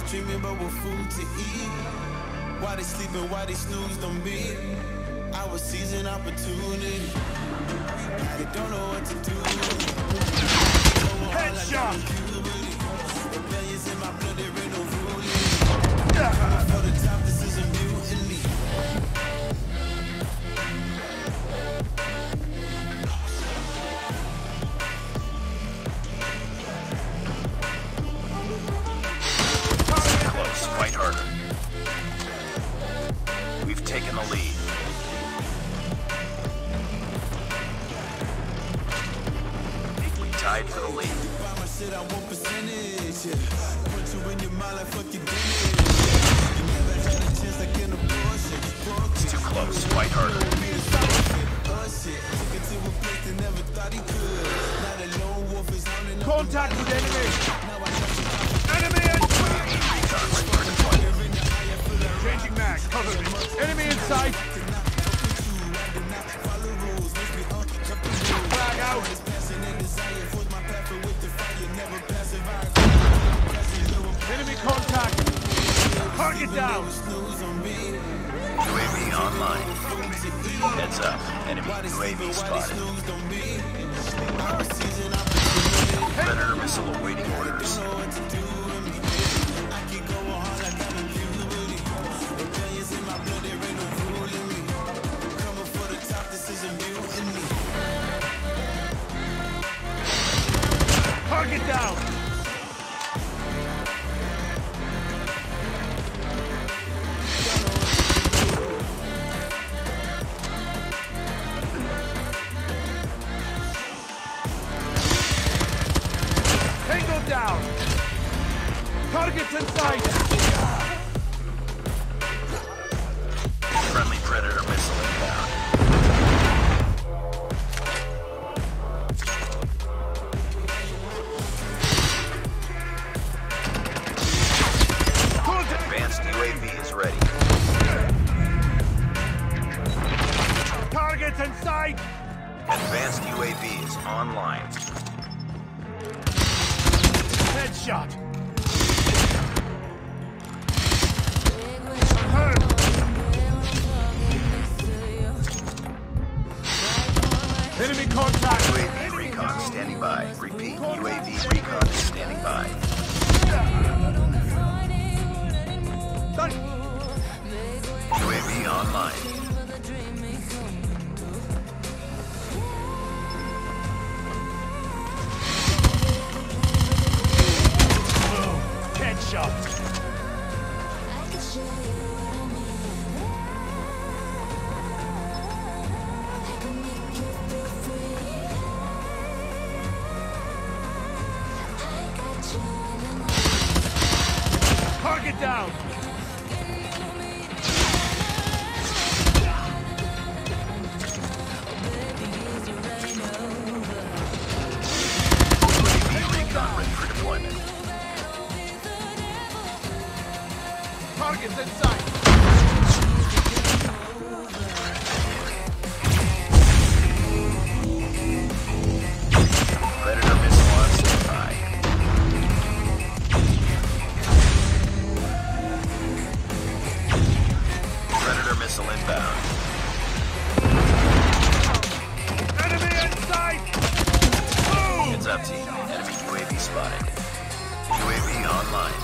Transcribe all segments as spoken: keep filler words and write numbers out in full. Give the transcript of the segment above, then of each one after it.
dreaming about what food to eat. Why they sleeping, why they snoozed on me? I was seizing opportunity. They don't know what to do. Headshot! Rebellions in my blood, there ain't no ruling. Coming for the top, this is a mutiny. Close, fight harder. We've taken the lead. Tied for the lead. I want percentage. Put you in your mind like fuck you did it. You never had a chance like an abortion. It's too close. Fight harder. Contact with enemy. Enemy inside. Changing mag. Cover me. Enemy in sight. Flag out. Enemy contact! Target down! U A V online. Heads up. Enemy U A V spotted. Predator missile awaiting orders. Target down! Tango down! Targets in sight! Friendly Predator missile inbound. Advanced U A V is ready. Targets in sight! Advanced U A V is online. Headshot! Hurt! Enemy contact! U A V recon standing by. Repeat, U A V recon is standing by. U A V online. Headshot! Target down! U A V recon ready for deployment. Targets in sight! Predator missile on standby. Predator missile inbound. Enemy in sight! Boom! Heads up, team. Enemy U A V spotted. U A V online.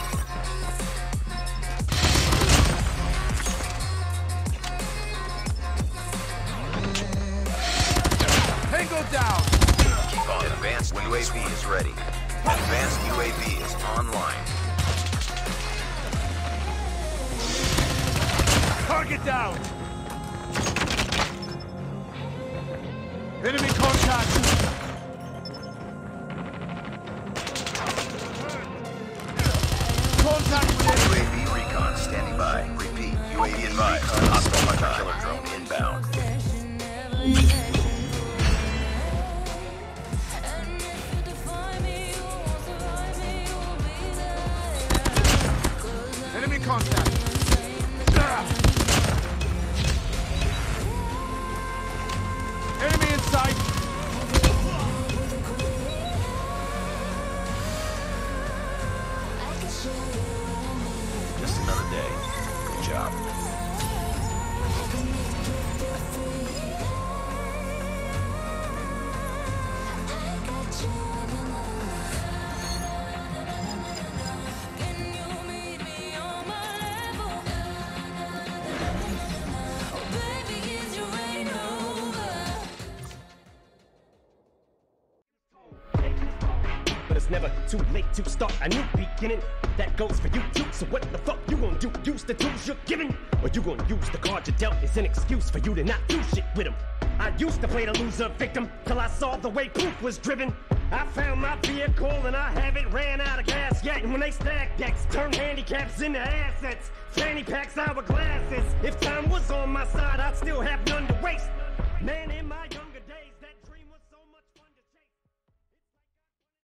Tango down! Keep on. Advanced U A V is ready. Advanced U A V is online. Target down! Enemy contact! Contact with U enemy! A V recon standing by. Repeat. U A V advised. Hostile hunter killer drone inbound. Enemy contact! Enemy in sight! Just another day. Good job. But it's never too late to start a new beginning. That goes for you too. So what the fuck you gonna do? Use the tools you're given? Or you gonna use the card you dealt as an excuse for you to not do shit with them? I used to play the loser victim till I saw the way proof was driven. I found my vehicle and I haven't ran out of gas yet. And when they stack decks, turn handicaps into assets. Fanny packs, hourglasses. If time was on my side, I'd still have none to waste. Man, in my